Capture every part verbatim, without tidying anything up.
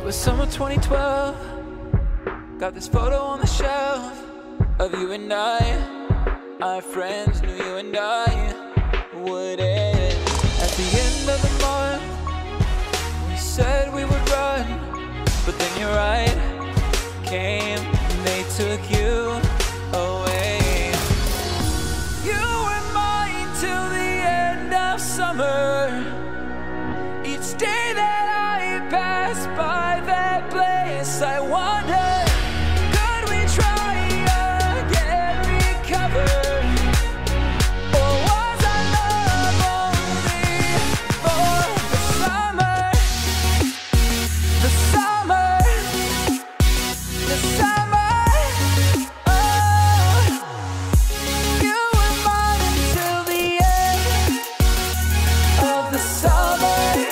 was summer twenty twelve. Got this photo on the shelf of you and I. Our friends knew you and I would end. At the end of the month, we said we would run, but then your right came and they took you away. You were mine till the end of summer. Each day that I pass by that place, I wonder, could we try again, recover? Or was our love only for the summer? The summer, the summer. Oh, you were mine until the end of the summer.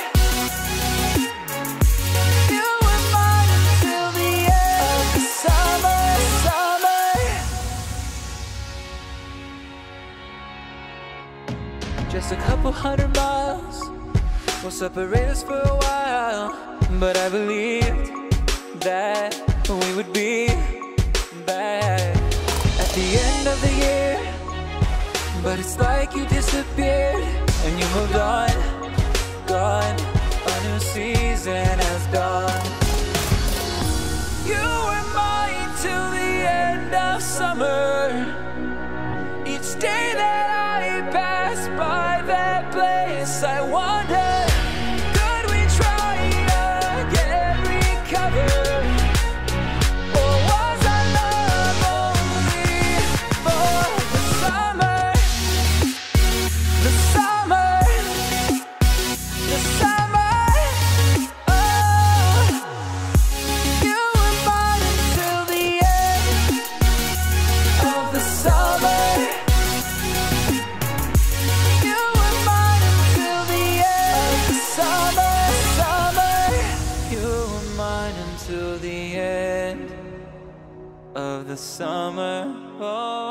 Just a couple hundred miles will separate us for a while, but I believed that we would be back at the end of the year. But it's like you disappeared and you moved on, gone. A new season has dawned. You were mine till the end of summer. Each day that I pass by that place, I wonder, could we try again, recover? Or was our love only for the summer? The summer, the summer. Oh, you were mine until the end of the summer. Till the end of the summer. Oh.